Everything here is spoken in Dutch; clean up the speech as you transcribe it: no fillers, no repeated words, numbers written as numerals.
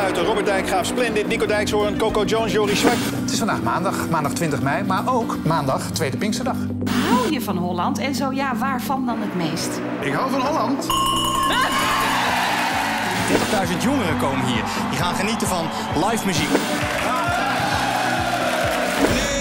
Buiten, Robert Dijkgraaf, Splendid, Nico Dijkshoorn, Coco Jones, Jorie Zwart. Het is vandaag maandag 20 mei, maar ook maandag, tweede Pinksterdag. Hou je van Holland? En zo ja, waarvan dan het meest? Ik hou van Holland. 30.000 jongeren komen hier. Die gaan genieten van live muziek.